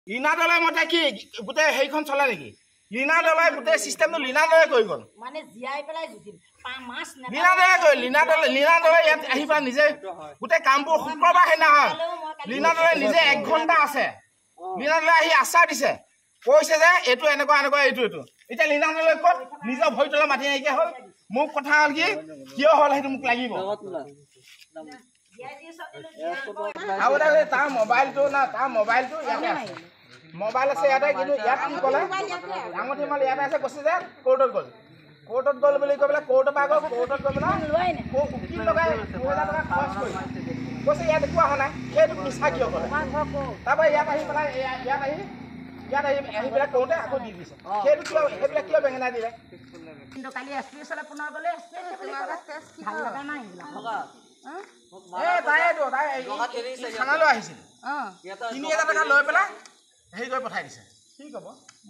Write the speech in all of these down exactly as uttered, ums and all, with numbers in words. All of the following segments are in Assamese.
লীনা দলে মতে কি গোটেই সেইখন চলে নেকি লীনা দলে গোটেই সিস্টেমটো লীনা দলে কৰি গল মানে জিয়াই পেলাই জুতিম পা মাছ না লীনা দলে কৰি লীনা দলে লীনা দলে ইয়াত আহিবা নিজে গোটেই কামবোৰ শুক্ৰবাৰ হেনা হয় লীনা দলে নিজে এক ঘণ্টা আছে লীনা দলে আহি আশ্বাস দিছে কৈছে যে এইটো এনেকুৱা এনেকুৱা এইটো এইটো এতিয়া লীনা দলে ক'ত নিজৰ ভৰিতলে মাতি নাইকিয়া হ'ল মোক কথা হ'ল কি কিয় হ'ল সেইটো মোক লাগিব আৰু তালে তাৰ মোবাইলটো না তাৰ মোবাইলটো ইয়াতে আছে মোবাইল আছে ইয়াতে কিন্তু ইয়াত কি ক'লে আঙুঠি মাল ইয়াতে আছে কৈছে যে কোৰ্টত গ'ল কোৰ্টত গ'ল বুলি কৈ পেলাই কোৰ্টৰ পৰা গ'ল কোৰ্টত গৈ পেলাই উকিল লগাই দুহেজাৰ টকা খৰচ কৰি কৈছে ইয়াত একো অহা নাই সেইটো মিছা কিয় ক'লে তাৰপৰা ইয়াত আহি পেলাই ইয়াত আহি ইয়াত আহি আহি পেলাই কওঁতে আকৌ দি দিছে সেইটো কিয় সেইবিলাক কিয় বেঙেনা দিলে কিন্তু কালি এছ পি ওচৰলৈ পুনৰ গ'লে এছ পি ভাল লগা নাই এই তাইতো তাই থানালৈ আহিছিল তিনি হাজাৰ টকা লৈ পেলাই হেৰি কৰি পঠাই দিছে কি ক'ব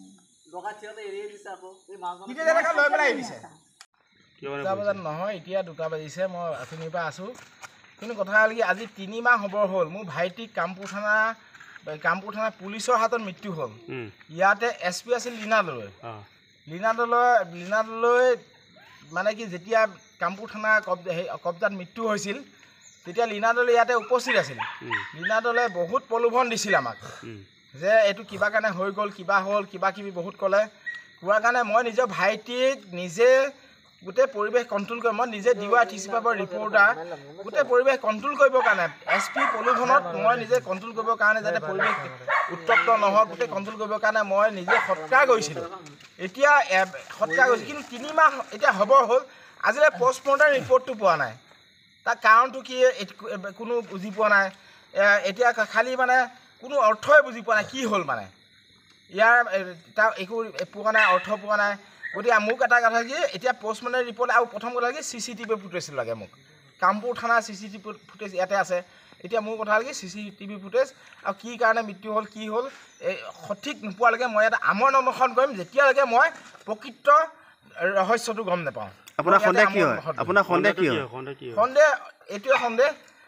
তিনি হাজাৰ টকা লৈ পেলাই এৰি দিছে দুটা বজাত নহয় এতিয়া দুটা বাজিছে মই আঁচনিৰ পৰা আছোঁ কিন্তু কথা হ'ল কি আজি তিনিমাহ হ'ব হ'ল মোৰ ভাইটিক কামপুৰ থানা কামপুৰ থানা পুলিচৰ হাতত মৃত্যু হ'ল ইয়াতে এছ পি আছিল লীনা দলৈ লীনা দলৈ লীনা দলৈ মানে কি যেতিয়া কামপুৰ থানা কব্জাত মৃত্যু হৈছিল তেতিয়া লীনা দলে ইয়াতে উপস্থিত আছিল লীনা দলে বহুত প্ৰলোভন দিছিল আমাক যে এইটো কিবা কাৰণে হৈ গ'ল কিবা হ'ল কিবা কিবি বহুত ক'লে কোৱাৰ কাৰণে মই নিজৰ ভাইটিক নিজে গোটেই পৰিৱেশ কণ্ট্ৰল কৰি মই নিজে ডি ৱাই থ্ৰী চি ফাইভৰ ৰিপৰ্টাৰ গোটেই পৰিৱেশ কণ্ট্ৰল কৰিবৰ কাৰণে এছ পি প্ৰলোভনত মই নিজে কণ্ট্ৰল কৰিবৰ কাৰণে যাতে পৰিৱেশ উত্তপ্ত নহওক গোটেই কণ্ট্ৰল কৰিবৰ কাৰণে মই নিজে সৎকাৰ কৰিছিলোঁ এতিয়া সৎকাৰ কৰিছোঁ কিন্তু তিনিমাহ এতিয়া হ'ব হ'ল আজিলৈ পষ্টমৰ্টেম ৰিপৰ্টটো পোৱা নাই তাৰ কাৰণটো কি কোনো বুজি পোৱা নাই এতিয়া খালি মানে কোনো অৰ্থই বুজি পোৱা নাই কি হ'ল মানে ইয়াৰ তাৰ একো পোৱা নাই অৰ্থ পোৱা নাই গতিকে মোক এটা কথা কি এতিয়া পষ্টমৰ্টেম ৰিপৰ্ট আৰু প্ৰথম কথা কি চি চি টিভি ফুটেজ লাগে মোক কামপুৰ থানাৰ চি চি টিভি ফুটেজ ইয়াতে আছে এতিয়া মোৰ কথা হ'ল কি চি চি টিভি ফুটেজ আৰু কি কাৰণে মৃত্যু হ'ল কি হ'ল এই সঠিক নোপোৱালৈকে মই ইয়াত আমৰণ অনশন কৰিম যেতিয়ালৈকে মই প্ৰকৃত ৰহস্যটো গম নাপাওঁ আপোনাৰ সন্দেহ কি হয় আপোনাৰ সন্দেহ কি হয় সন্দেহ এইটোৱে সন্দেহ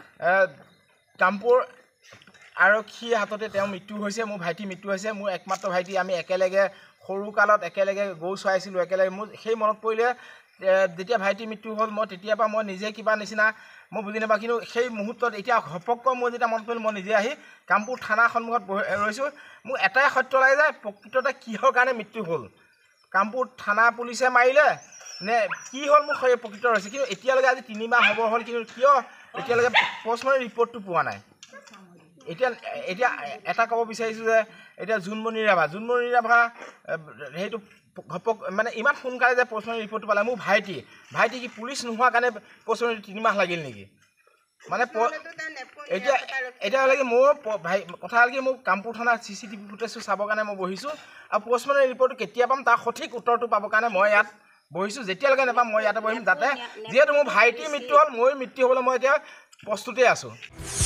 কামপুৰ আৰক্ষীৰ হাততে তেওঁ মৃত্যু হৈছে মোৰ ভাইটি মৃত্যু হৈছে মোৰ একমাত্ৰ ভাইটি আমি একেলগে সৰুকালত একেলগে গৰু চৰাইছিলোঁ একেলগে মোৰ সেই মনত পৰিলে যেতিয়া ভাইটি মৃত্যু হ'ল মই তেতিয়াৰ পৰা মই নিজে কিবা নিচিনা মই বুজি নাপাওঁ কিন্তু সেই মুহূৰ্তত এতিয়া ঘপককৈ মই যেতিয়া মনত পৰিল মই নিজে আহি কামপুৰ থানাৰ সন্মুখত ৰৈছোঁ মোক এটাই সত্য লাগে যে প্ৰকৃততে কিহৰ কাৰণে মৃত্যু হ'ল কামপুৰ থানা পুলিচে মাৰিলে নে কি হ'ল মোৰ সেই প্ৰকৃত হৈছে কিন্তু এতিয়ালৈকে আজি তিনিমাহ হ'ব হ'ল কিন্তু কিয় এতিয়ালৈকে পষ্টমৰ্টেম ৰিপৰ্টটো পোৱা নাই এতিয়া এতিয়া এটা ক'ব বিচাৰিছোঁ যে এতিয়া জোনমণি ৰাভা জোনমণি ৰাভা সেইটো ঘপক মানে ইমান সোনকালে যে পষ্টমৰ্টেম ৰিপৰ্টটো পালে মোৰ ভাইটি ভাইটি কি পুলিচ নোহোৱাৰ কাৰণে পষ্টমৰ্টেম তিনিমাহ লাগিল নেকি মানে এতিয়া এতিয়ালৈকে মোৰ ভাই কথা হ'ল কি মোক কামপুৰ থানাৰ চি চি টিভি ফুটেজটো চাবৰ কাৰণে মই বহিছোঁ আৰু পষ্টমৰ্টেম ৰিপৰ্টটো কেতিয়া পাম তাৰ সঠিক উত্তৰটো পাবৰ কাৰণে মই ইয়াত বহিছোঁ যেতিয়ালৈকে নাপাম মই ইয়াতে বহিম যাতে যিহেতু মোৰ ভাইটিৰ মৃত্যু হ'ল মোৰ মৃত্যু হ'বলৈ মই এতিয়া প্ৰস্তুতেই আছোঁ।